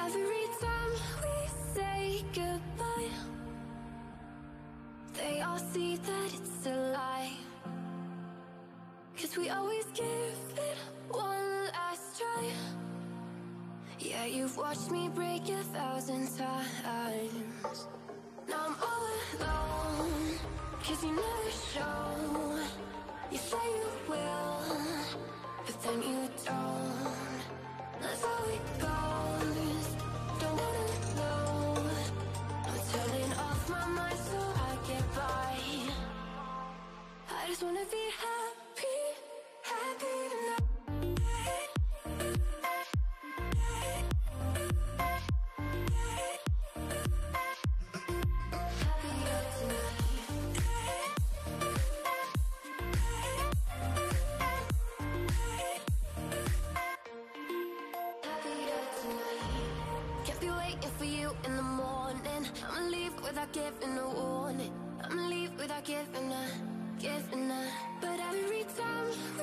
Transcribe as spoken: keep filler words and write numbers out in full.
Every time we say goodbye, they all see that it's a lie. 'Cause we always give it one last try. Yeah, you've watched me break a thousand times. Now I'm all alone, 'cause you never show. You say you will, but then you don't. That's how it goes, don't wanna know. I'm turning off my mind so I get by. I just wanna be happy, happy tonight. In the morning, I'ma leave without giving a warning. I'ma leave without giving a, giving a. But every time